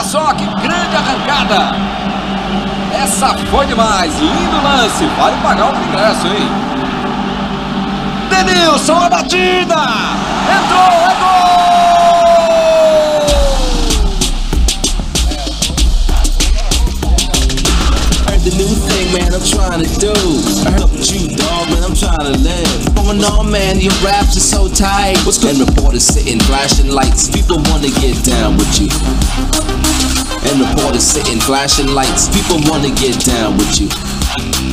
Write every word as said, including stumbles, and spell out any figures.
Olha só que grande arrancada. Essa foi demais. Lindo lance. Vale pagar o ingresso, hein? Denílson, a batida. Entrou, é gol! The new thing, man, I'm trying to do. I heard with you, dog, man, I'm trying to live. Going on, man, your raps are so tight. What's good? And reporters sitting, flashing lights. People wanna get down with you. And reporters sitting, flashing lights. People wanna get down with you.